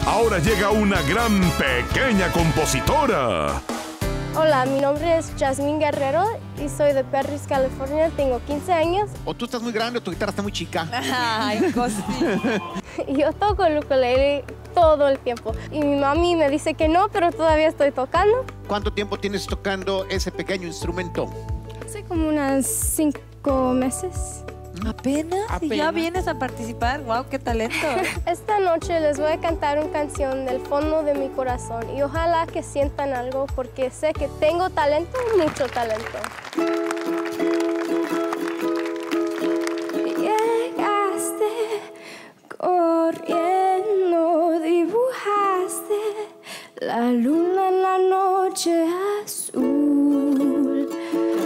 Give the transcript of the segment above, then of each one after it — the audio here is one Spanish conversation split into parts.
Ahora llega una gran pequeña compositora. Hola, mi nombre es Jasmine Guerrero y soy de Perris, California. Tengo 15 años. O tú estás muy grande o tu guitarra está muy chica. Ay, cosita. Yo toco el ukulele todo el tiempo. Y mi mami me dice que no, pero todavía estoy tocando. ¿Cuánto tiempo tienes tocando ese pequeño instrumento? Hace como unas 5 meses. ¿Apenas? ¿Y ya vienes a participar? ¡Wow, qué talento! Esta noche les voy a cantar una canción del fondo de mi corazón y ojalá que sientan algo porque sé que tengo talento, mucho talento. Llegaste corriendo, dibujaste la luna en la noche azul.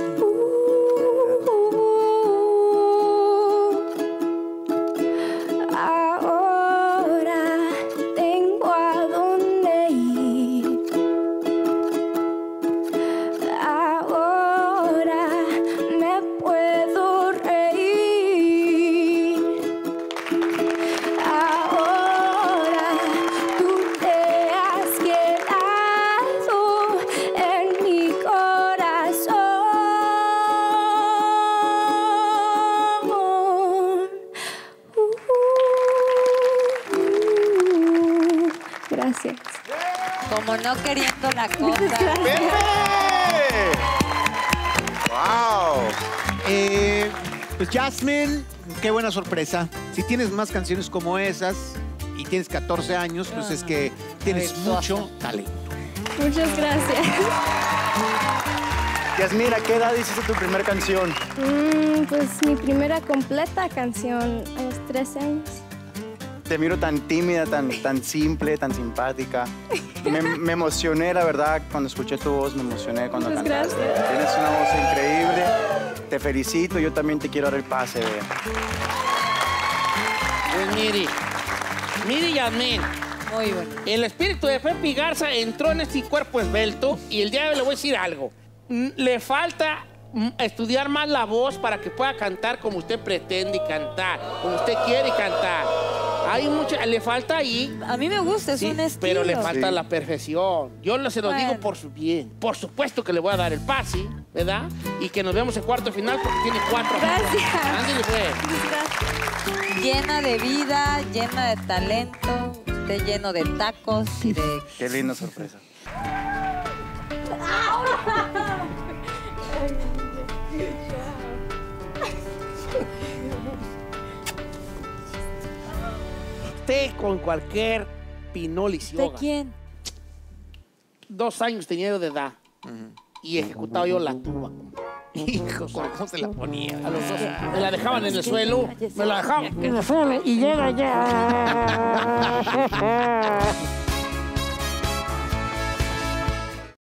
Gracias. Como no queriendo la cosa. ¡Pepe! ¡Wow! Pues Jasmine, qué buena sorpresa. Si tienes más canciones como esas y tienes 14 años, pues es que tienes mucho talento. Muchas gracias. Yasmín, ¿a qué edad hiciste tu primera canción? Pues mi primera completa canción a los 13 años. Te miro tan tímida, tan simple, tan simpática. Me emocioné, la verdad, cuando escuché tu voz, me emocioné cuando Muchas cantaste. gracias. Tienes una voz increíble. Te felicito, yo también te quiero dar el pase. Pues mire, Yasmín. Muy bueno. El espíritu de Pepe Garza entró en este cuerpo esbelto y el día de hoy le voy a decir algo. Le falta estudiar más la voz para que pueda cantar como usted pretende cantar, como usted quiere cantar. Hay mucho, le falta ahí. A mí me gusta, es Sí, un estilo. pero le falta Sí. la perfección. Yo se lo digo por su bien. Por supuesto que le voy a dar el pase, ¿verdad? Y que nos vemos en cuarto final porque tiene 4. Gracias. Ándale, pues. Gracias. Llena de vida, llena de talento, usted lleno de tacos y de... Qué linda sorpresa. Usted con cualquier pinolicio. ¿De quién? 2 años tenía yo de edad. Y ejecutaba yo la tuba. Hijo, ¿cómo se la ponía? A los 2. Me la dejaban en el suelo. Me la dejaban en el suelo y llega ya.